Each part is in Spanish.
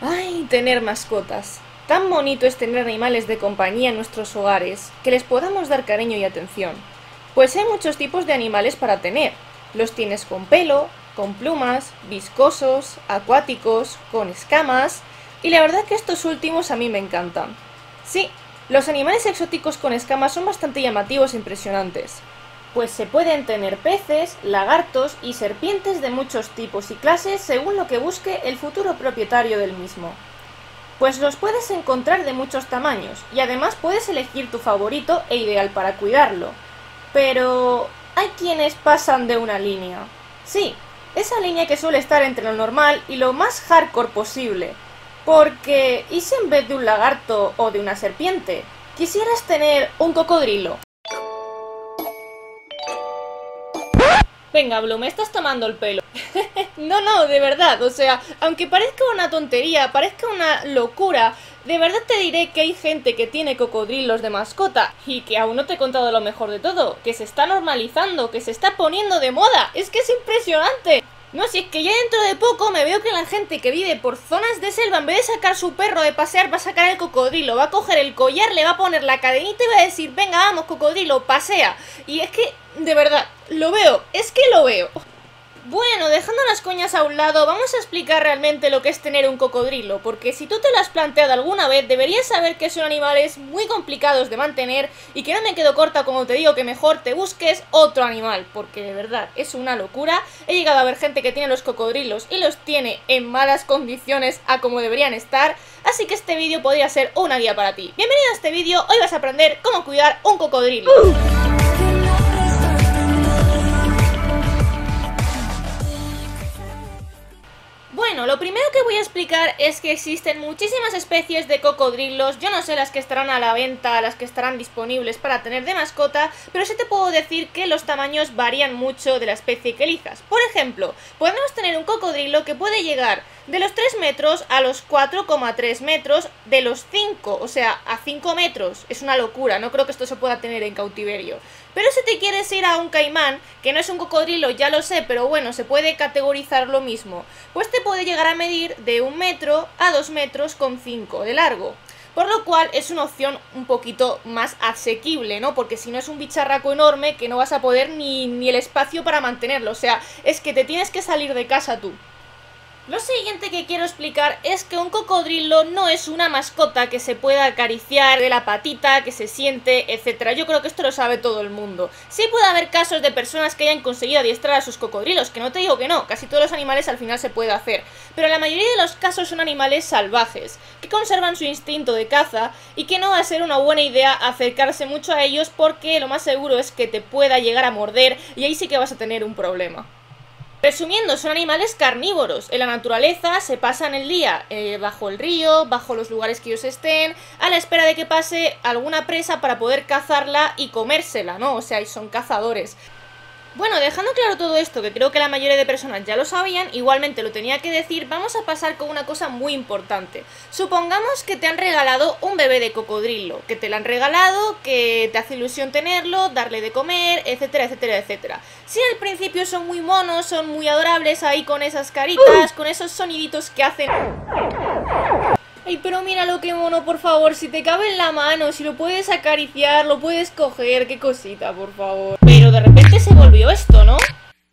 Ay, tener mascotas. Tan bonito es tener animales de compañía en nuestros hogares, que les podamos dar cariño y atención. Pues hay muchos tipos de animales para tener. Los tienes con pelo, con plumas, viscosos, acuáticos, con escamas, y la verdad que estos últimos a mí me encantan. Sí, los animales exóticos con escamas son bastante llamativos e impresionantes. Pues se pueden tener peces, lagartos y serpientes de muchos tipos y clases según lo que busque el futuro propietario del mismo. Pues los puedes encontrar de muchos tamaños y además puedes elegir tu favorito e ideal para cuidarlo. Pero hay quienes pasan de una línea. Sí, esa línea que suele estar entre lo normal y lo más hardcore posible. Porque, ¿y si en vez de un lagarto o de una serpiente, quisieras tener un cocodrilo? Venga, Blue, me estás tomando el pelo. No, de verdad, o sea, aunque parezca una tontería, parezca una locura, de verdad te diré que hay gente que tiene cocodrilos de mascota y que aún no te he contado lo mejor de todo, que se está normalizando, que se está poniendo de moda, es que es impresionante. No, si es que ya dentro de poco me veo que la gente que vive por zonas de selva, en vez de sacar su perro de pasear, va a sacar el cocodrilo, va a coger el collar, le va a poner la cadenita y va a decir, venga, vamos, cocodrilo, pasea. Y es que, de verdad, lo veo, es que lo veo. Bueno, dejando las coñas a un lado, vamos a explicar realmente lo que es tener un cocodrilo, porque si tú te lo has planteado alguna vez, deberías saber que son animales muy complicados de mantener y que no me quedo corta como te digo que mejor te busques otro animal, porque de verdad es una locura. He llegado a ver gente que tiene los cocodrilos y los tiene en malas condiciones a como deberían estar, así que este vídeo podría ser una guía para ti. Bienvenido a este vídeo, hoy vas a aprender cómo cuidar un cocodrilo. Bueno, lo primero que voy a explicar es que existen muchísimas especies de cocodrilos. Yo no sé las que estarán a la venta, las que estarán disponibles para tener de mascota, pero sí te puedo decir que los tamaños varían mucho de la especie que elijas. Por ejemplo, podemos tener un cocodrilo que puede llegar de los 3 metros a los 4,3 metros, de los 5, o sea, a 5 metros. Es una locura, no creo que esto se pueda tener en cautiverio. Pero si te quieres ir a un caimán, que no es un cocodrilo, ya lo sé, pero bueno, se puede categorizar lo mismo, pues te puede llegar a medir de 1 metro a 2 metros con 5 de largo. Por lo cual es una opción un poquito más asequible, ¿no? Porque si no es un bicharraco enorme que no vas a poder ni el espacio para mantenerlo. O sea, es que te tienes que salir de casa tú. Lo siguiente que quiero explicar es que un cocodrilo no es una mascota que se pueda acariciar de la patita, que se siente, etc. Yo creo que esto lo sabe todo el mundo. Sí puede haber casos de personas que hayan conseguido adiestrar a sus cocodrilos, que no te digo que no, casi todos los animales al final se puede hacer. Pero la mayoría de los casos son animales salvajes, que conservan su instinto de caza y que no va a ser una buena idea acercarse mucho a ellos porque lo más seguro es que te pueda llegar a morder y ahí sí que vas a tener un problema. Resumiendo, son animales carnívoros. En la naturaleza se pasan el día bajo el río, bajo los lugares que ellos estén, a la espera de que pase alguna presa para poder cazarla y comérsela, ¿no? O sea, y son cazadores. Bueno, dejando claro todo esto, que creo que la mayoría de personas ya lo sabían, igualmente lo tenía que decir, vamos a pasar con una cosa muy importante. Supongamos que te han regalado un bebé de cocodrilo, que te lo han regalado, que te hace ilusión tenerlo, darle de comer, etcétera, etcétera, etcétera. Si al principio son muy monos, son muy adorables ahí con esas caritas, con esos soniditos que hacen... Ay, pero míralo qué mono, por favor, si te cabe en la mano, si lo puedes acariciar, lo puedes coger, qué cosita, por favor. Pero de repente se volvió esto, ¿no?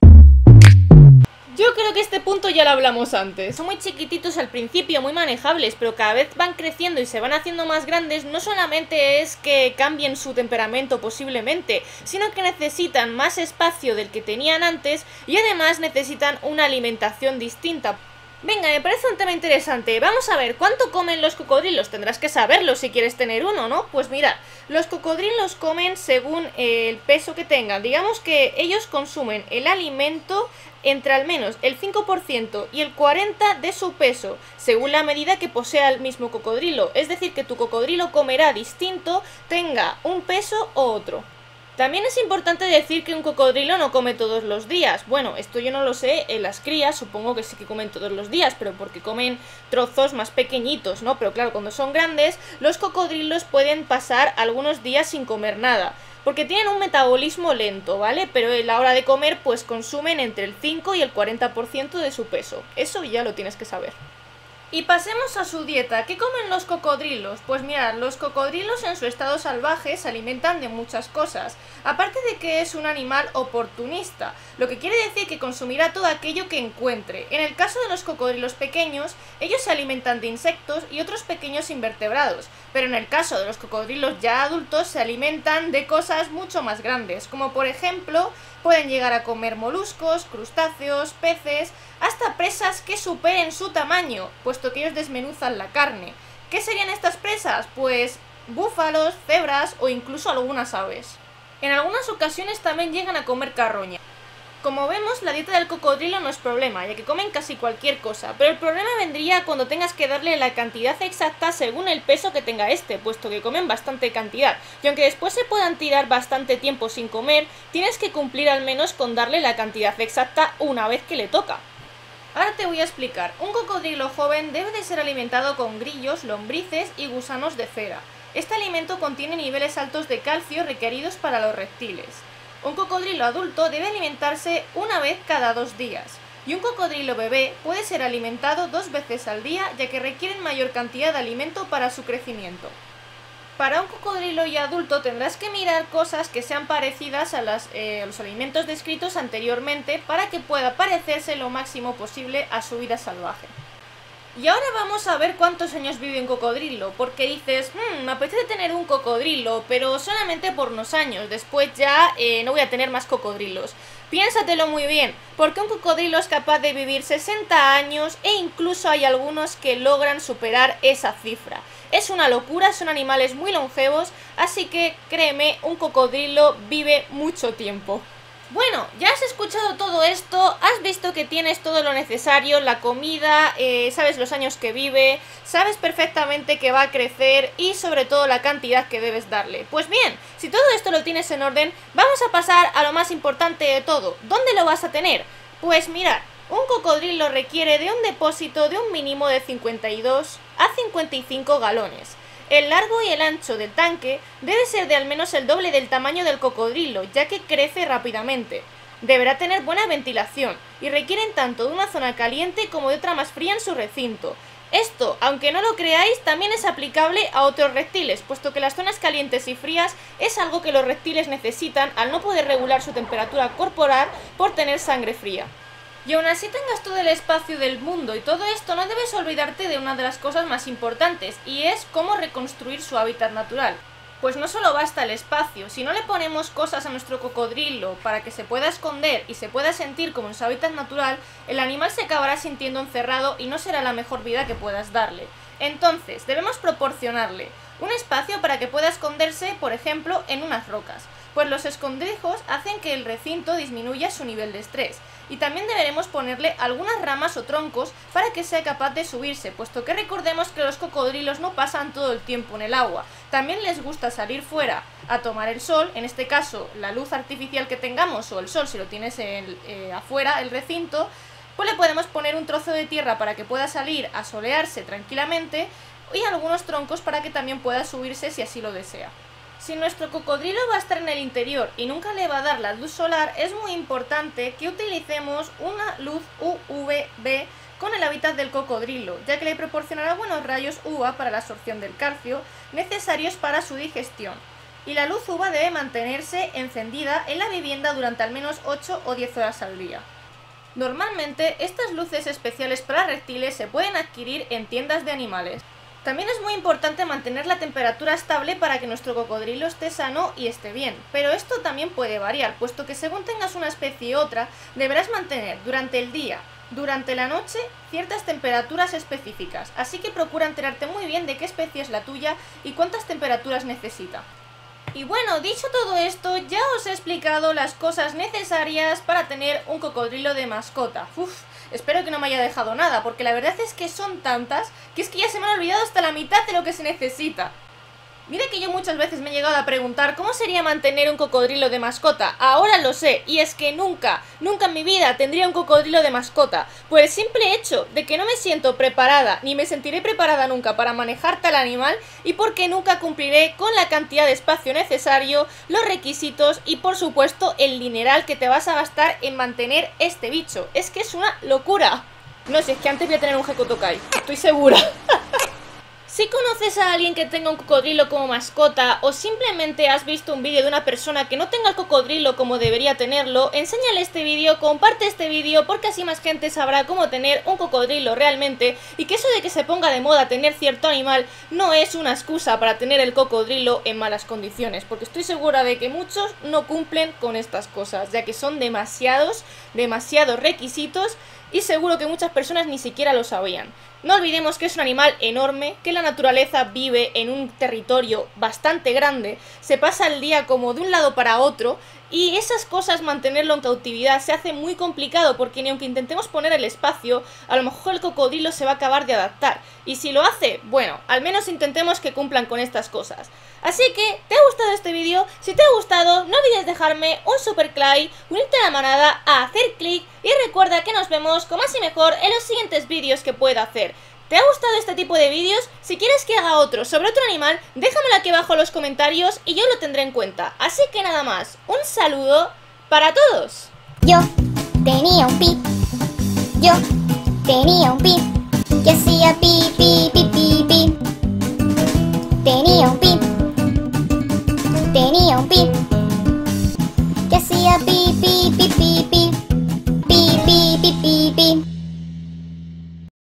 Yo creo que este punto ya lo hablamos antes. Son muy chiquititos al principio, muy manejables, pero cada vez van creciendo y se van haciendo más grandes. No solamente es que cambien su temperamento posiblemente, sino que necesitan más espacio del que tenían antes y además necesitan una alimentación distinta. Venga, me parece un tema interesante. Vamos a ver, ¿cuánto comen los cocodrilos? Tendrás que saberlo si quieres tener uno, ¿no? Pues mira, los cocodrilos comen según el peso que tengan. Digamos que ellos consumen el alimento entre al menos el 5% y el 40% de su peso, según la medida que posea el mismo cocodrilo. Es decir, que tu cocodrilo comerá distinto, tenga un peso u otro. También es importante decir que un cocodrilo no come todos los días. Bueno, esto yo no lo sé, en las crías supongo que sí que comen todos los días, pero porque comen trozos más pequeñitos, ¿no? Pero claro, cuando son grandes, los cocodrilos pueden pasar algunos días sin comer nada, porque tienen un metabolismo lento, ¿vale? Pero a la hora de comer, pues consumen entre el 5 y el 40% de su peso. Eso ya lo tienes que saber. Y pasemos a su dieta. ¿Qué comen los cocodrilos? Pues mirad, los cocodrilos en su estado salvaje se alimentan de muchas cosas, aparte de que es un animal oportunista, lo que quiere decir que consumirá todo aquello que encuentre. En el caso de los cocodrilos pequeños, ellos se alimentan de insectos y otros pequeños invertebrados, pero en el caso de los cocodrilos ya adultos se alimentan de cosas mucho más grandes, como por ejemplo, pueden llegar a comer moluscos, crustáceos, peces, hasta presas que superen su tamaño, puesto que ellos desmenuzan la carne. ¿Qué serían estas presas? Pues búfalos, cebras o incluso algunas aves. En algunas ocasiones también llegan a comer carroña. Como vemos, la dieta del cocodrilo no es problema, ya que comen casi cualquier cosa, pero el problema vendría cuando tengas que darle la cantidad exacta según el peso que tenga este, puesto que comen bastante cantidad, y aunque después se puedan tirar bastante tiempo sin comer, tienes que cumplir al menos con darle la cantidad exacta una vez que le toca. Ahora te voy a explicar. Un cocodrilo joven debe de ser alimentado con grillos, lombrices y gusanos de cera. Este alimento contiene niveles altos de calcio requeridos para los reptiles. Un cocodrilo adulto debe alimentarse una vez cada 2 días, y un cocodrilo bebé puede ser alimentado 2 veces al día, ya que requieren mayor cantidad de alimento para su crecimiento. Para un cocodrilo ya adulto tendrás que mirar cosas que sean parecidas a los alimentos descritos anteriormente para que pueda parecerse lo máximo posible a su vida salvaje. Y ahora vamos a ver cuántos años vive un cocodrilo, porque dices, me apetece tener un cocodrilo, pero solamente por unos años, después ya no voy a tener más cocodrilos. Piénsatelo muy bien, porque un cocodrilo es capaz de vivir 60 años e incluso hay algunos que logran superar esa cifra. Es una locura, son animales muy longevos, así que créeme, un cocodrilo vive mucho tiempo. Bueno, ya has escuchado todo esto, has visto que tienes todo lo necesario, la comida, sabes los años que vive, sabes perfectamente que va a crecer y sobre todo la cantidad que debes darle. Pues bien, si todo esto lo tienes en orden, vamos a pasar a lo más importante de todo. ¿Dónde lo vas a tener? Pues mirad, un cocodrilo requiere de un depósito de un mínimo de 52 a 55 galones. El largo y el ancho del tanque debe ser de al menos el doble del tamaño del cocodrilo, ya que crece rápidamente. Deberá tener buena ventilación y requieren tanto de una zona caliente como de otra más fría en su recinto. Esto, aunque no lo creáis, también es aplicable a otros reptiles, puesto que las zonas calientes y frías es algo que los reptiles necesitan al no poder regular su temperatura corporal por tener sangre fría. Y aún así tengas todo el espacio del mundo y todo esto, no debes olvidarte de una de las cosas más importantes, y es cómo reconstruir su hábitat natural. Pues no solo basta el espacio, si no le ponemos cosas a nuestro cocodrilo para que se pueda esconder y se pueda sentir como en su hábitat natural, el animal se acabará sintiendo encerrado y no será la mejor vida que puedas darle. Entonces, debemos proporcionarle un espacio para que pueda esconderse, por ejemplo, en unas rocas, pues los escondrijos hacen que el recinto disminuya su nivel de estrés. Y también deberemos ponerle algunas ramas o troncos para que sea capaz de subirse, puesto que recordemos que los cocodrilos no pasan todo el tiempo en el agua. También les gusta salir fuera a tomar el sol, en este caso la luz artificial que tengamos o el sol si lo tienes afuera, el recinto, pues le podemos poner un trozo de tierra para que pueda salir a solearse tranquilamente y algunos troncos para que también pueda subirse si así lo desea. Si nuestro cocodrilo va a estar en el interior y nunca le va a dar la luz solar, es muy importante que utilicemos una luz UVB con el hábitat del cocodrilo, ya que le proporcionará buenos rayos UVA para la absorción del calcio necesarios para su digestión. Y la luz UVA debe mantenerse encendida en la vivienda durante al menos 8 o 10 horas al día. Normalmente, estas luces especiales para reptiles se pueden adquirir en tiendas de animales. También es muy importante mantener la temperatura estable para que nuestro cocodrilo esté sano y esté bien, pero esto también puede variar, puesto que según tengas una especie u otra, deberás mantener durante el día, durante la noche, ciertas temperaturas específicas, así que procura enterarte muy bien de qué especie es la tuya y cuántas temperaturas necesita. Y bueno, dicho todo esto, ya os he explicado las cosas necesarias para tener un cocodrilo de mascota. Espero que no me haya dejado nada, porque la verdad es que son tantas que es que ya se me han olvidado hasta la mitad de lo que se necesita. Mira que yo muchas veces me he llegado a preguntar cómo sería mantener un cocodrilo de mascota. Ahora lo sé, y es que nunca en mi vida tendría un cocodrilo de mascota, por el simple hecho de que no me siento preparada, ni me sentiré preparada nunca para manejar tal animal, y porque nunca cumpliré con la cantidad de espacio necesario, los requisitos y por supuesto el dineral que te vas a gastar en mantener este bicho. Es que es una locura. No, si es que antes voy a tener un Hekotokai, estoy segura. Si conoces a alguien que tenga un cocodrilo como mascota o simplemente has visto un vídeo de una persona que no tenga el cocodrilo como debería tenerlo, enséñale este vídeo, comparte este vídeo porque así más gente sabrá cómo tener un cocodrilo realmente y que eso de que se ponga de moda tener cierto animal no es una excusa para tener el cocodrilo en malas condiciones, porque estoy segura de que muchos no cumplen con estas cosas, ya que son demasiados requisitos y seguro que muchas personas ni siquiera lo sabían. No olvidemos que es un animal enorme, que la naturaleza vive en un territorio bastante grande, se pasa el día como de un lado para otro y esas cosas mantenerlo en cautividad se hace muy complicado porque ni aunque intentemos poner el espacio, a lo mejor el cocodrilo se va a acabar de adaptar. Y si lo hace, bueno, al menos intentemos que cumplan con estas cosas. Así que, ¿te ha gustado este vídeo? Si te ha gustado, no olvides dejarme un super like, unirte a la manada, a hacer clic y recuerda que nos vemos con más y mejor en los siguientes vídeos que pueda hacer. ¿Te ha gustado este tipo de vídeos? Si quieres que haga otro sobre otro animal, déjamelo aquí abajo en los comentarios y yo lo tendré en cuenta. Así que nada más, un saludo para todos. Yo tenía un pi, yo tenía un pi, que hacía pi, pi, pi, pi, pi. Tenía un pi, que hacía pi, pi, pi, pi.